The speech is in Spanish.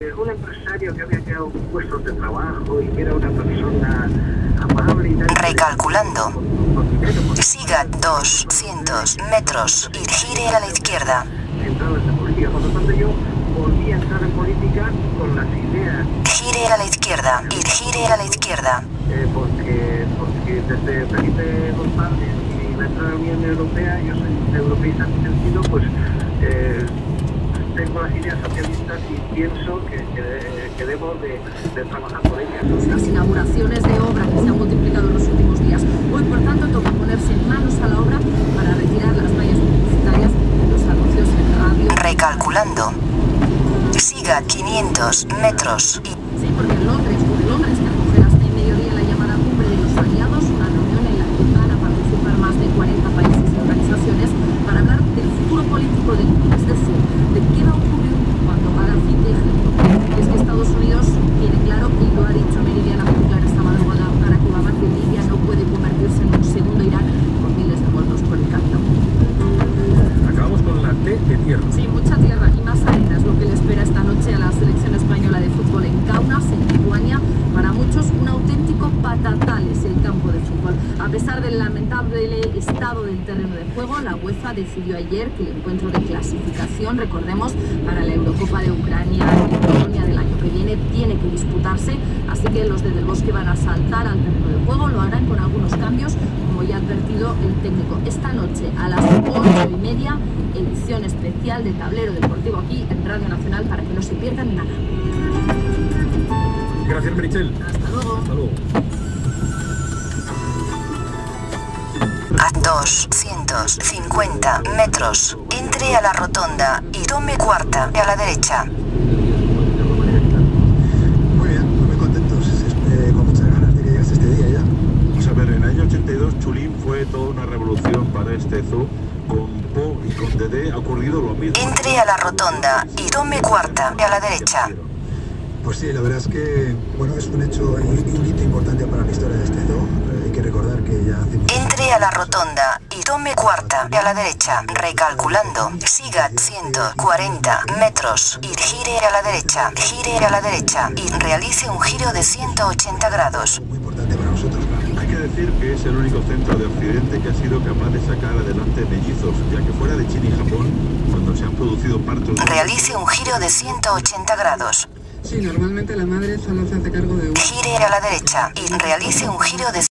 Un empresario que había creado puestos de trabajo y que era una persona amable y tal. Recalculando. Siga 200 metros y gire a la izquierda. Entradas de política. Por lo tanto, yo volví a entrar en política con las ideas. Gire a la izquierda y gire a la izquierda. Porque desde Felipe González y la entrada a la Unión Europea, yo soy europeísta en ese sentido, pues tengo las ideas socialistas y pienso que debo de trabajar por ellas. Las inauguraciones de obra que se han multiplicado en los últimos días. Hoy, por tanto, toca ponerse manos a la obra para retirar las vallas publicitarias de los anuncios en radio. Recalculando. Siga 500 metros y... Sí, porque en Londres, que acogerá hasta el mediodía la llamada cumbre de los aliados, una reunión en la que van a participar más de 40 países y organizaciones para hablar del futuro político del mundo, es decir, de qué va a ocurrir cuando Gaddafi deje el poder. Y es que Estados Unidos tiene claro, y lo ha dicho Meridiana muy clara esta madrugada Barack Obama, que Libia no puede convertirse en un segundo Irak con miles de muertos por el camino. Acabamos con la T de tierra. Sí, mucha tierra y más arena es lo que le espera esta noche a la selección española de fútbol en Kaunas, en Lituania. Para muchos, un auténtico patatal es el campo de fútbol. A pesar del lamentable estado del terreno de juego, la UEFA decidió ayer que el encuentro de clasificación, recordemos, para la Eurocopa de Ucrania y Polonia del año que viene, tiene que disputarse. Así que los de Del Bosque van a saltar al terreno de juego, lo harán con algunos cambios, como ya ha advertido el técnico. Esta noche a las 8:30, edición especial de Tablero Deportivo aquí en Radio Nacional para que no se pierdan nada. Gracias, Merichel. Hasta luego. Hasta luego. A 250 metros, entre a la rotonda y tome cuarta a la derecha. Muy bien, muy contentos, con muchas ganas de que llegase este día ya. Vamos a ver, en el año 82 Chulín fue toda una revolución para este zoo. Con Po y con Dedé ha ocurrido lo mismo. Entre a la rotonda y tome cuarta a la derecha. Pues sí, la verdad es que, bueno, es un hecho y un hito importante para la historia de este zoo. Hay que recordar que ya hace... Entre a la rotonda y tome cuarta a la derecha. Recalculando. Siga 140 metros y gire a la derecha. Gire a la derecha y realice un giro de 180 grados. Muy importante para nosotros. Hay que decir que es el único centro de Occidente que ha sido capaz de sacar adelante mellizos, ya que fuera de China y Japón, cuando se han producido partos... Realice un giro de 180 grados. Sí, normalmente la madre solo se hace cargo de... Gire a la derecha y realice un giro de